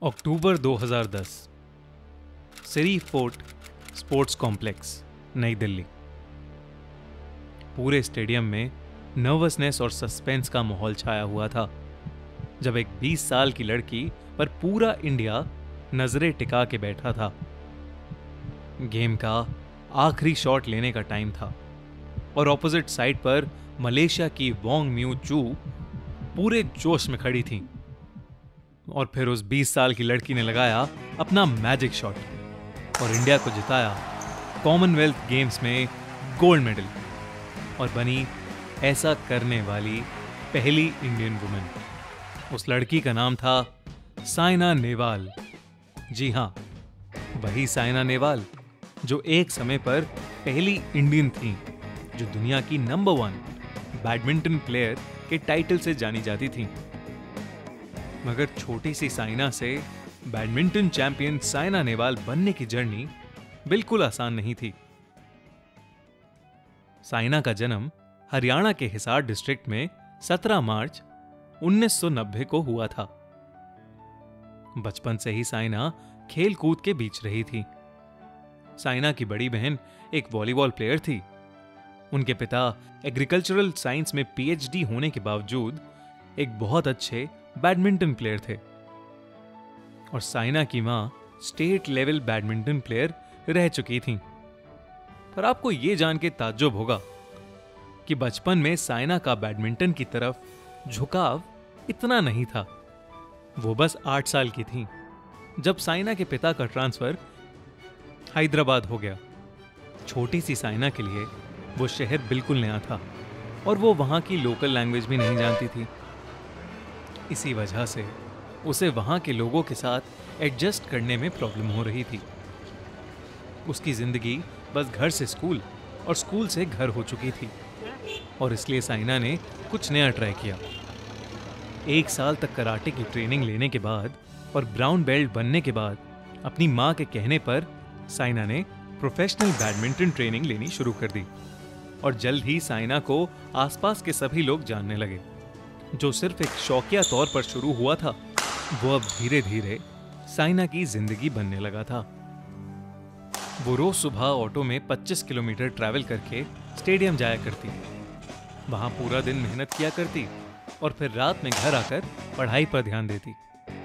अक्टूबर 2010, Siri fort sports complex, New Delhi. पूरे stadium में nervousness और सस्पेंस का माहौल छाया हुआ था जब एक 20 साल की लड़की पर पूरा इंडिया नजरें टिका के बैठा था। गेम का आखिरी शॉट लेने का टाइम था और ऑपोजिट साइड पर मलेशिया की वोंग म्यू चू पूरे जोश में खड़ी थी। और फिर उस 20 साल की लड़की ने लगाया अपना मैजिक शॉट और इंडिया को जिताया कॉमनवेल्थ गेम्स में गोल्ड मेडल और बनी ऐसा करने वाली पहली इंडियन वुमेन। उस लड़की का नाम था साइना नेहवाल। जी हां, वही साइना नेहवाल जो एक समय पर पहली इंडियन थी जो दुनिया की नंबर 1 बैडमिंटन प्लेयर के टाइटल से जानी जाती थी। मगर छोटी सी साइना से बैडमिंटन चैंपियन साइना नेहवाल बनने की जर्नी बिल्कुल आसान नहीं थी। साइना का जन्म हरियाणा के हिसार डिस्ट्रिक्ट में 17 मार्च 1990 को हुआ था। बचपन से ही साइना खेल कूद के बीच रही थी। साइना की बड़ी बहन एक वॉलीबॉल प्लेयर थी। उनके पिता एग्रीकल्चरल साइंस में पीएचडी होने के बावजूद एक बहुत अच्छे बैडमिंटन प्लेयर थे और साइना की मां स्टेट लेवल बैडमिंटन प्लेयर रह चुकी थीं। पर आपको यह जान के ताज्जुब होगा कि बचपन में साइना का बैडमिंटन की तरफ झुकाव इतना नहीं था। वो बस 8 साल की थी जब साइना के पिता का ट्रांसफर हैदराबाद हो गया। छोटी सी साइना के लिए वो शहर बिल्कुल नया था और वो वहां की लोकल लैंग्वेज भी नहीं जानती थी। इसी वजह से उसे वहां के लोगों के साथ एडजस्ट करने में प्रॉब्लम हो रही थी। उसकी जिंदगी बस घर से स्कूल और स्कूल से घर हो चुकी थी और इसलिए साइना ने कुछ नया ट्राई किया। 1 साल तक कराटे की ट्रेनिंग लेने के बाद और ब्राउन बेल्ट बनने के बाद अपनी मां के कहने पर साइना ने प्रोफेशनल बैडमिंटन ट्रेनिंग लेनी शुरू कर दी और जल्द ही साइना को आसपास के सभी लोग जानने लगे। जो सिर्फ एक शौकिया तौर पर शुरू हुआ था वो अब धीरे धीरे साइना की जिंदगी बनने लगा था। वो रोज सुबह ऑटो में 25 किलोमीटर ट्रैवल करके स्टेडियम जाया करती, वहां पूरा दिन मेहनत किया करती और फिर रात में घर आकर पढ़ाई पर ध्यान देती।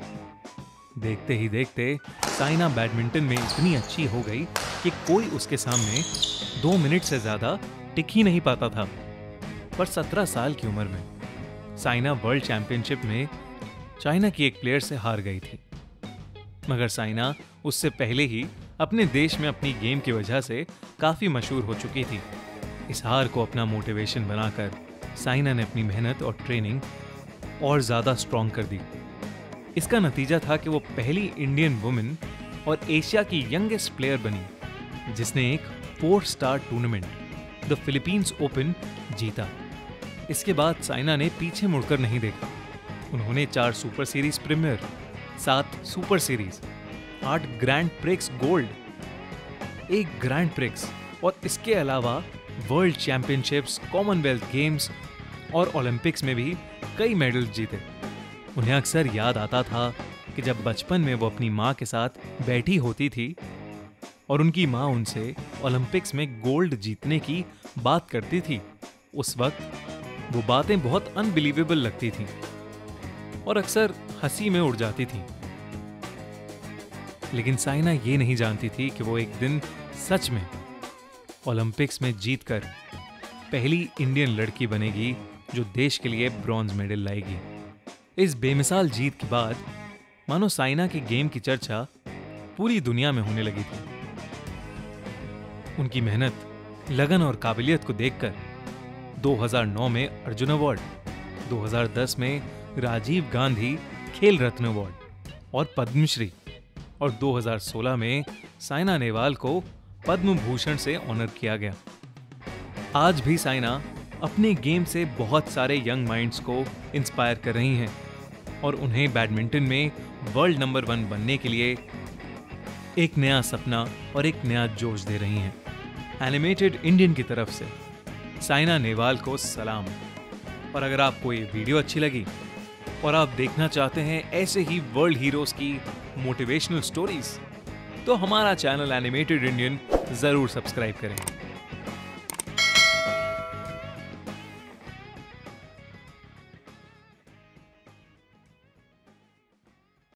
देखते ही देखते साइना बैडमिंटन में इतनी अच्छी हो गई कि कोई उसके सामने 2 मिनट से ज्यादा टिक ही नहीं पाता था। पर 17 साल की उम्र में साइना वर्ल्ड चैंपियनशिप में चाइना की एक प्लेयर से हार गई थी। मगर साइना उससे पहले ही अपने देश में अपनी गेम की वजह से काफी मशहूर हो चुकी थी। इस हार को अपना मोटिवेशन बनाकर साइना ने अपनी मेहनत और ट्रेनिंग और ज्यादा स्ट्रॉन्ग कर दी। इसका नतीजा था कि वो पहली इंडियन वुमेन और एशिया की यंगेस्ट प्लेयर बनी जिसने एक 4 star tournament the Philippines Open जीता। इसके बाद साइना ने पीछे मुड़कर नहीं देखा। उन्होंने 4 super series premier, 7 super series, 8 grand prix gold, 1 grand prix और इसके अलावा वर्ल्ड चैंपियनशिप्स, कॉमनवेल्थ गेम्स और ओलंपिक्स में भी कई मेडल जीते। उन्हें अक्सर याद आता था कि जब बचपन में वो अपनी माँ के साथ बैठी होती थी और उनकी माँ उनसे ओलंपिक्स में गोल्ड जीतने की बात करती थी, उस वक्त वो बातें बहुत अनबिलीवेबल लगती थीं और अक्सर हंसी में उड़ जाती थीं। लेकिन साइना ये नहीं जानती थी कि वो एक दिन सच में ओलंपिक्स में जीतकर पहली इंडियन लड़की बनेगी जो देश के लिए ब्रॉन्ज मेडल लाएगी। इस बेमिसाल जीत के बाद मानो साइना के गेम की चर्चा पूरी दुनिया में होने लगी थी। उनकी मेहनत, लगन और काबिलियत को देखकर 2009 में अर्जुन अवार्ड, 2010 में राजीव गांधी खेल रत्न अवार्ड और पद्मश्री और 2016 में साइना नेहवाल को पद्म भूषण से ऑनर किया गया। आज भी साइना अपने गेम से बहुत सारे यंग माइंड्स को इंस्पायर कर रही हैं और उन्हें बैडमिंटन में वर्ल्ड नंबर 1 बनने के लिए एक नया सपना और एक नया जोश दे रही हैं। एनिमेटेड इंडियन की तरफ से साइना नेहवाल को सलाम। और अगर आपको ये वीडियो अच्छी लगी और आप देखना चाहते हैं ऐसे ही वर्ल्ड हीरोज की मोटिवेशनल स्टोरीज, तो हमारा चैनल एनिमेटेड इंडियन जरूर सब्सक्राइब करें।